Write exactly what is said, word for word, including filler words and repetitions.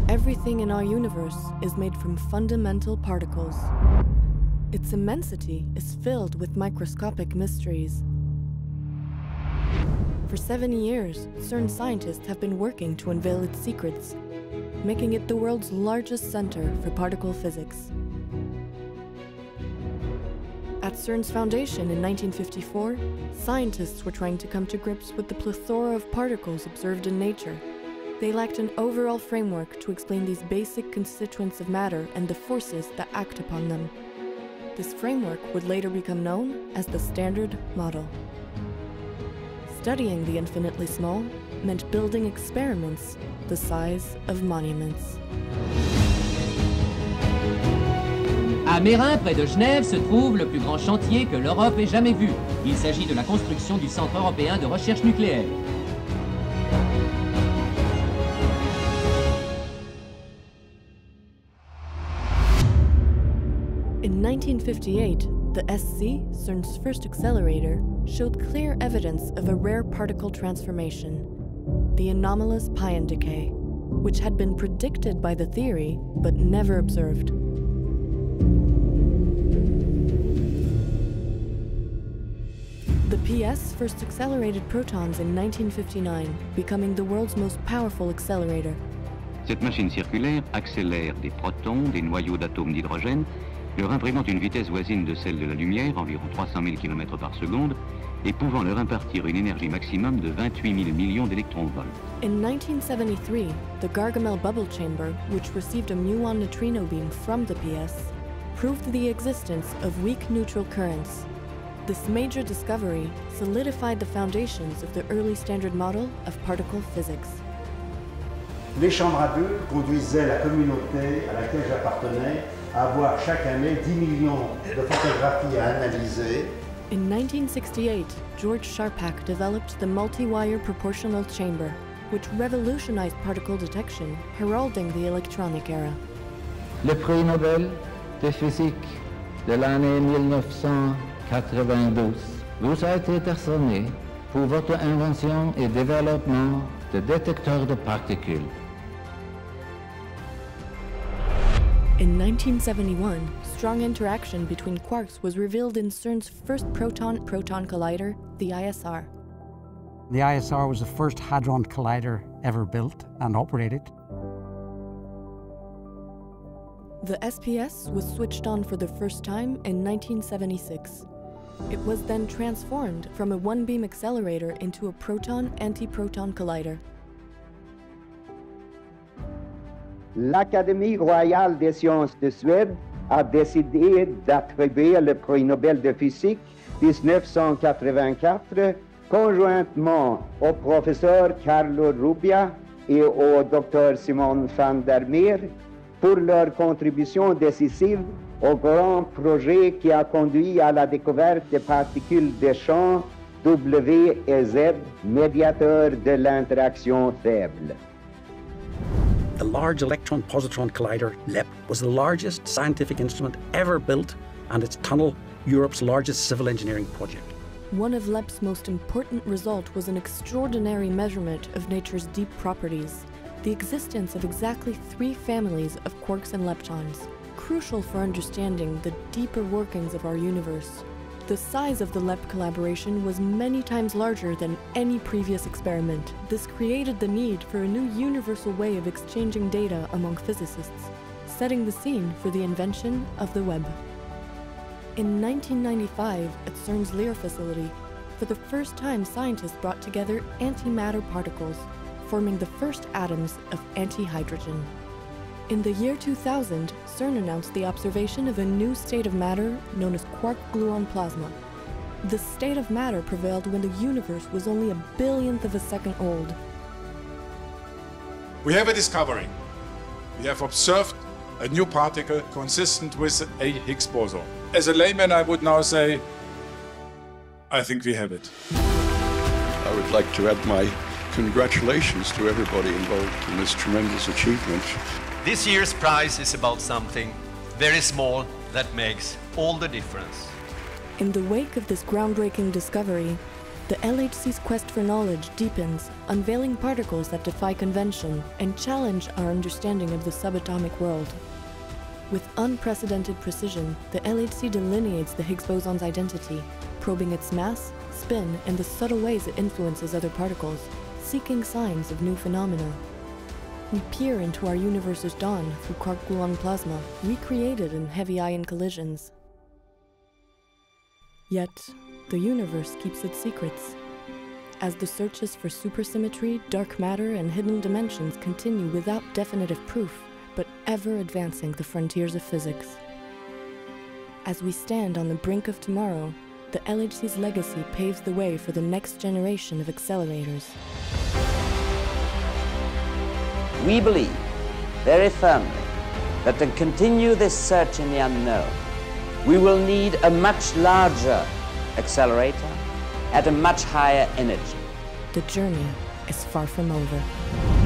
Everything in our universe is made from fundamental particles. Its immensity is filled with microscopic mysteries. For seven years, CERN scientists have been working to unveil its secrets, making it the world's largest center for particle physics. At CERN's foundation in nineteen fifty-four, scientists were trying to come to grips with the plethora of particles observed in nature. They lacked an overall framework to explain these basic constituents of matter and the forces that act upon them. This framework would later become known as the Standard Model. Studying the infinitely small meant building experiments the size of monuments. À Mérin, près de Genève, se trouve le plus grand chantier que l'Europe ait jamais vu. Il s'agit de la construction du Centre européen de recherche nucléaire. In nineteen fifty-eight, the S C, CERN's first accelerator, showed clear evidence of a rare particle transformation, the anomalous pion decay, which had been predicted by the theory but never observed. The P S first accelerated protons in nineteen fifty-nine, becoming the world's most powerful accelerator. Cette machine circulaire accélère des protons, des noyaux d'atomes d'hydrogène, leur imprimant une vitesse voisine de celle de la lumière, environ trois cent mille kilomètres par seconde, et pouvant leur impartir une énergie maximum de vingt-huit mille millions d'électronvolts. In nineteen seventy-three, the Gargamel bubble chamber, which received a muon neutrino beam from the P S, proved the existence of weak neutral currents. This major discovery solidified the foundations of the early Standard Model of particle physics. Les chambres à bulles conduisaient la communauté à laquelle j'appartenais à avoir chaque année dix millions de photographies à analyser. In nineteen sixty-eight, George Charpak developed the multi-wire proportional chamber, which revolutionized particle detection, heralding the electronic era. Le prix Nobel de physique de l'année mille neuf cent quatre-vingt-douze vous a été décerné pour votre invention et développement de détecteurs de particules. In nineteen seventy-one, strong interaction between quarks was revealed in CERN's first proton-proton collider, the I S R. The I S R was the first hadron collider ever built and operated. The S P S was switched on for the first time in nineteen seventy-six. It was then transformed from a one-beam accelerator into a proton-antiproton collider. L'Académie royale des sciences de Suède a décidé d'attribuer le prix Nobel de physique mille neuf cent quatre-vingt-quatre conjointement au professeur Carlo Rubbia et au docteur Simon van der Meer pour leur contribution décisive au grand projet qui a conduit à la découverte des particules de champ W et Z, médiateurs de l'interaction faible. The Large Electron Positron Collider, L E P, was the largest scientific instrument ever built, and its tunnel, Europe's largest civil engineering project. One of L E P's most important results was an extraordinary measurement of nature's deep properties, the existence of exactly three families of quarks and leptons, crucial for understanding the deeper workings of our universe. The size of the L E P collaboration was many times larger than any previous experiment. This created the need for a new universal way of exchanging data among physicists, setting the scene for the invention of the web. In nineteen ninety-five, at CERN's Lear facility, for the first time scientists brought together antimatter particles, forming the first atoms of antihydrogen. In the year two thousand, CERN announced the observation of a new state of matter known as quark-gluon plasma. This state of matter prevailed when the universe was only a billionth of a second old. We have a discovery. We have observed a new particle consistent with a Higgs boson. As a layman, I would now say, I think we have it. I would like to add my congratulations to everybody involved in this tremendous achievement. This year's prize is about something very small that makes all the difference. In the wake of this groundbreaking discovery, The L H C's quest for knowledge deepens, unveiling particles that defy convention and challenge our understanding of the subatomic world. With unprecedented precision, the L H C delineates the Higgs boson's identity, probing its mass, spin, and the subtle ways it influences other particles, seeking signs of new phenomena. We peer into our universe's dawn through quark-gluon plasma, recreated in heavy ion collisions. Yet, the universe keeps its secrets. As the searches for supersymmetry, dark matter, and hidden dimensions continue without definitive proof, but ever advancing the frontiers of physics. As we stand on the brink of tomorrow, the L H C's legacy paves the way for the next generation of accelerators. We believe very firmly that to continue this search in the unknown, we will need a much larger accelerator at a much higher energy. The journey is far from over.